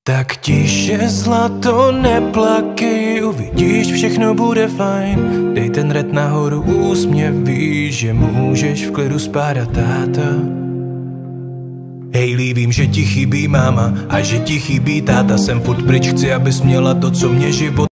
Tak tiše zlato, neplakej, uvidíš, všechno bude fajn. Dej ten red nahoru, úsměv, víš, že můžeš v klidu spát a táta. Hej, vím, že ti chybí máma a že ti chybí táta. Jsem furt pryč, chci, abys měla to, co mě život